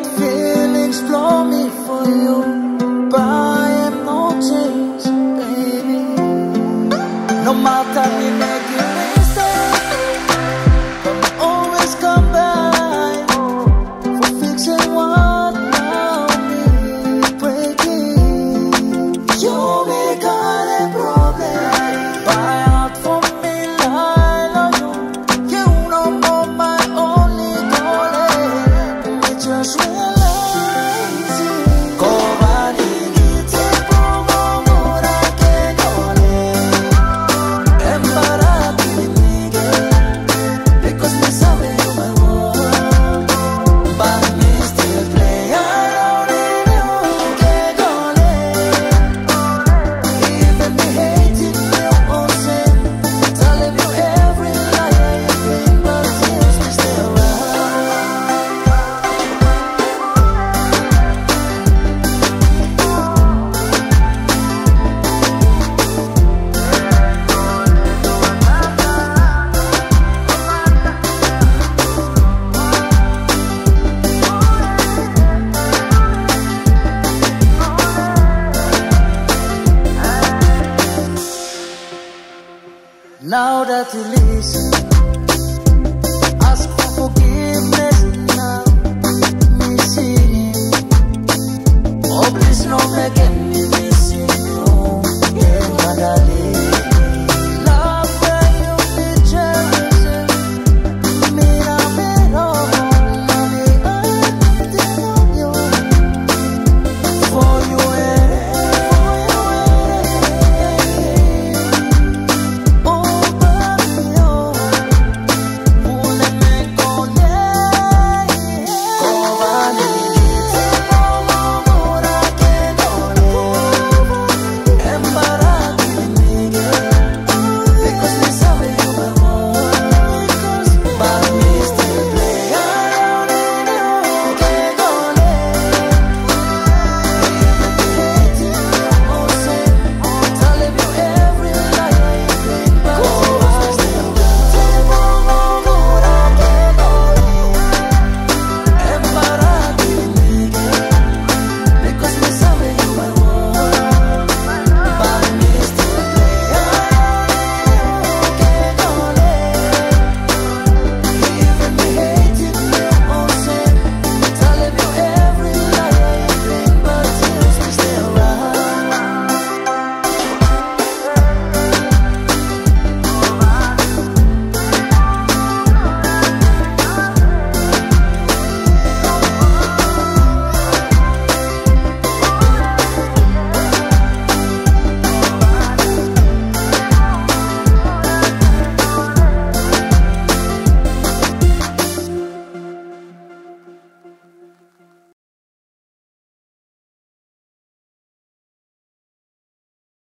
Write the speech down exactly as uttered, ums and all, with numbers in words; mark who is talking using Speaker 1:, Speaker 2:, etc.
Speaker 1: feelings blow me for you, but I am no change, baby. No matter me make you mistake, don't always come back for fixing what now me breaking. You make all the problem, buy out for me like you. You know more my only goal. Me just realize it. Cobarde te pongo mora que gole. Embarati Miguel, because me sabe you my world, but me still play around in you que gole. Even me hating you on sin, telling you every lie you think, but yes, me still around. Now that you listen